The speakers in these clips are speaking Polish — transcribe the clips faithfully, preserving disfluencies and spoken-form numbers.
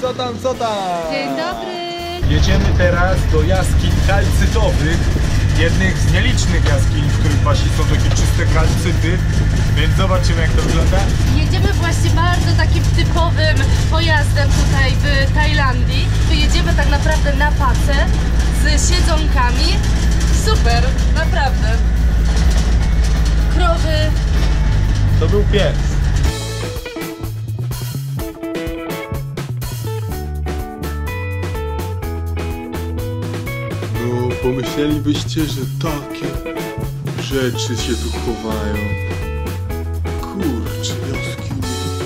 Co tam, co tam? Dzień dobry! Jedziemy teraz do jaskiń kalcytowych. Jednych z nielicznych jaskiń, w których właśnie są takie czyste kalcyty. Więc zobaczymy, jak to wygląda. Jedziemy właśnie bardzo takim typowym pojazdem tutaj w Tajlandii. Jedziemy tak naprawdę na pace z siedzonkami. Super, naprawdę. Krowy. To był pies. No, pomyślelibyście, że takie rzeczy się tu chowają. Kurczę, jaskini.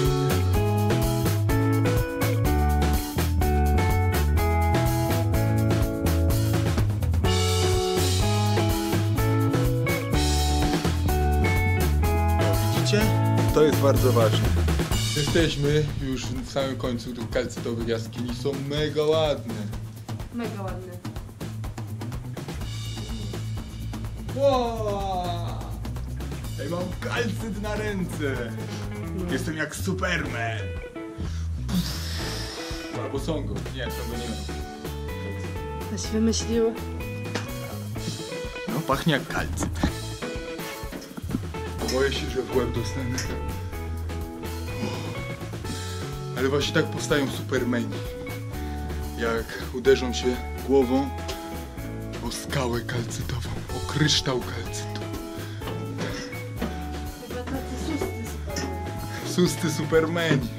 Widzicie? To jest bardzo ważne. Jesteśmy już w samym końcu tych kalcytowych jaskini. Są mega ładne. Mega ładny. Wow! Ej, mam kalcyt na ręce. Jestem jak Superman. Albo Songo. Nie, Songo nie ma. Ktoś wymyślił. No, pachnie jak kalcyt. Boję się, że w łeb dostanę. Ale właśnie tak powstają Supermani. Jak uderzą się głową o skałę kalcytową, o kryształ kalcytu. Chyba tacy susty super. Susty Supermani.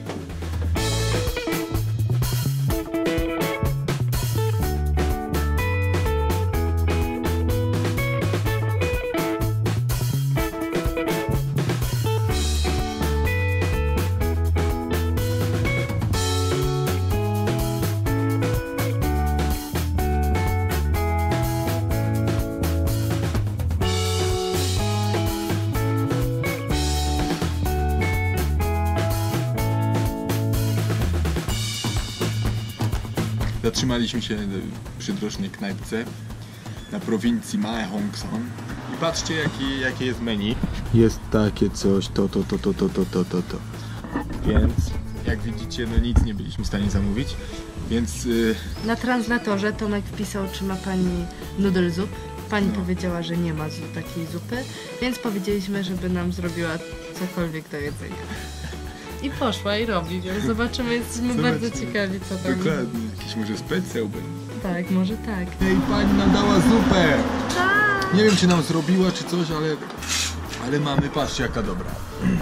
Zatrzymaliśmy się w przydrożnej knajpce na prowincji Mae Hong Son i patrzcie, jaki, jakie jest menu. Jest takie coś, to, to, to, to, to, to, to, to, to. Więc jak widzicie, no nic nie byliśmy w stanie zamówić, więc... Yy... Na translatorze Tomek wpisał, czy ma pani noodle zup. Pani No. powiedziała, że nie ma takiej zupy, więc powiedzieliśmy, żeby nam zrobiła cokolwiek do jedzenia. I poszła i robi, więc zobaczymy, jesteśmy Zobaczymy. bardzo ciekawi, co tam. Dokładnie, jakiś może specjał będzie. Tak, może tak. Ej, pani nam dała zupę! Tak! Nie wiem, czy nam zrobiła, czy coś, ale... Ale mamy, patrzcie, jaka dobra.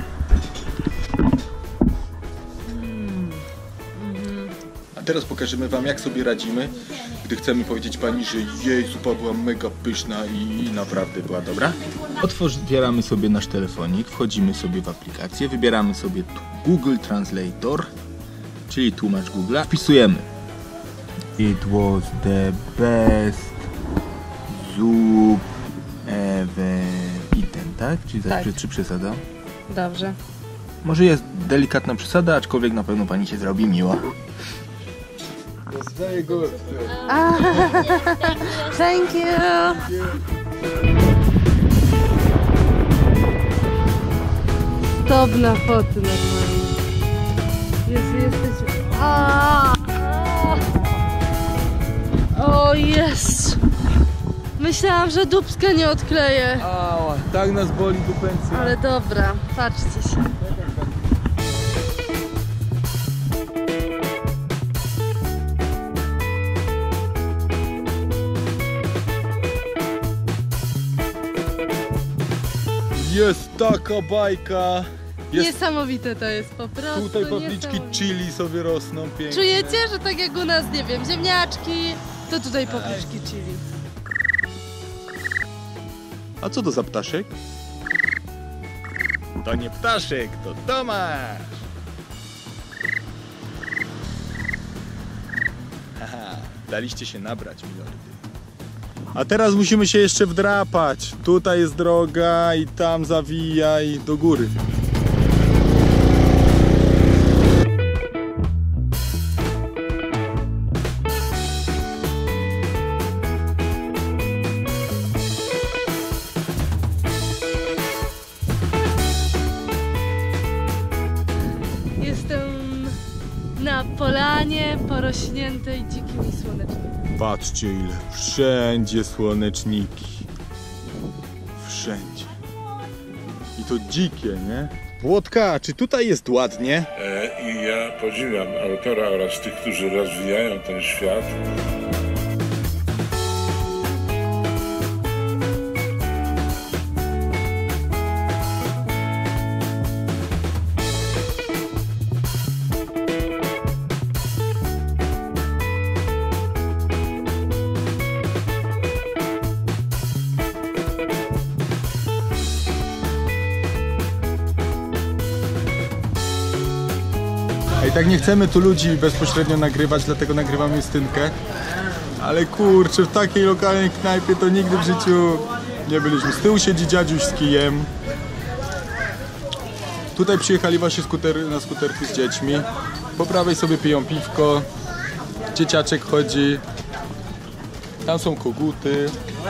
A teraz pokażemy wam, jak sobie radzimy, gdy chcemy powiedzieć pani, że jej zupa była mega pyszna i naprawdę była dobra. Otwieramy sobie nasz telefonik, wchodzimy sobie w aplikację, wybieramy sobie Google Translator, czyli tłumacz Google. Wpisujemy. It was the best soup ever eaten, tak? Czyli Tak. tak. Czy przesada? Dobrze. Może jest delikatna przesada, aczkolwiek na pewno pani się zrobi miła. That's very good. Thank you! Stop na foty normalnie. Jezu, jesteśmy... A! O jest! Myślałam, że dupska nie odkleję. Ała, tak nas boli dupencja. Ale dobra, patrzcie się. Jest taka bajka. Jest Niesamowite to jest po prostu. tutaj papryczki niesamowite. chili sobie rosną pięknie. Czujecie, że tak jak u nas, nie wiem, ziemniaczki, to tutaj papryczki chili. A co to za ptaszek? To nie ptaszek, to Tomasz. Haha, daliście się nabrać, milordy. A teraz musimy się jeszcze wdrapać. Tutaj jest droga i tam zawija i do góry. Jestem na polanie. polanie porośniętej dzikimi słonecznikami. Patrzcie, ile wszędzie słoneczniki. Wszędzie. I to dzikie, nie? Włodka, czy tutaj jest ładnie? E, I ja podziwiam autora oraz tych, którzy rozwijają ten świat. I tak nie chcemy tu ludzi bezpośrednio nagrywać, dlatego nagrywamy Justynkę. Ale kurczę, w takiej lokalnej knajpie to nigdy w życiu nie byliśmy. Z tyłu siedzi dziadziuś z kijem. Tutaj przyjechali właśnie skuter, na skuterku z dziećmi. Po prawej sobie piją piwko. Dzieciaczek chodzi. Tam są koguty.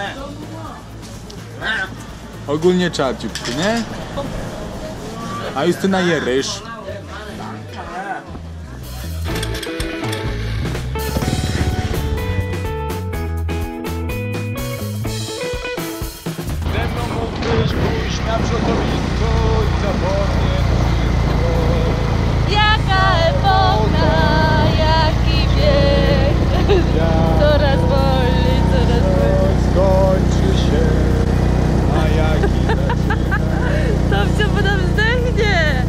Ogólnie czadziutki, nie? A Justyna je ryż. Pójść na przodowisko i zapomnieć wszystko. Jaka epoka, jaki wiek. Coraz wolniej, coraz wolniej. Skończy się, a jaki zaczyna. To się potem zdechnie.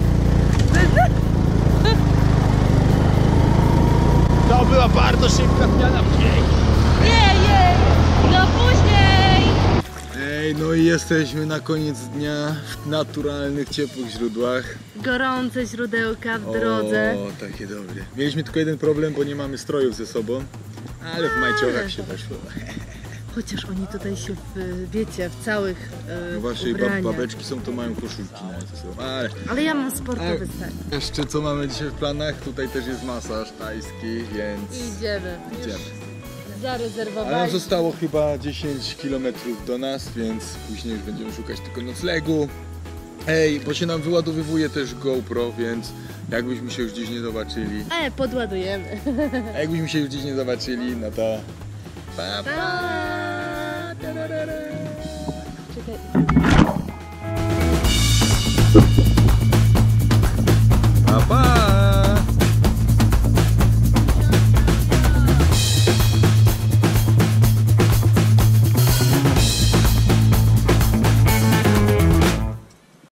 To była bardzo szybka zmiana w dzień. Nie, nie, no później. Ej, no i jesteśmy na koniec dnia w naturalnych, ciepłych źródłach. Gorące źródełka w drodze. O, takie dobre. Mieliśmy tylko jeden problem, bo nie mamy strojów ze sobą, ale w majciorach się weszło. Chociaż oni tutaj się, w, wiecie, w całych e, No właśnie, ubraniach. bab babeczki są, to mają koszulki nawet ze sobą, ale... Ale ja mam sportowy A, stan. Jeszcze co mamy dzisiaj w planach? Tutaj też jest masaż tajski, więc Idziemy. idziemy. Ale nam Zarezerwowali. zostało chyba dziesięć kilometrów do nas, więc później już będziemy szukać tylko noclegu. Ej, bo się nam wyładowywuje też GoPro, więc jakbyśmy się już dziś nie zobaczyli, E, podładujemy. a jakbyśmy się już dziś nie zobaczyli, no to... Pa, pa. Czekaj.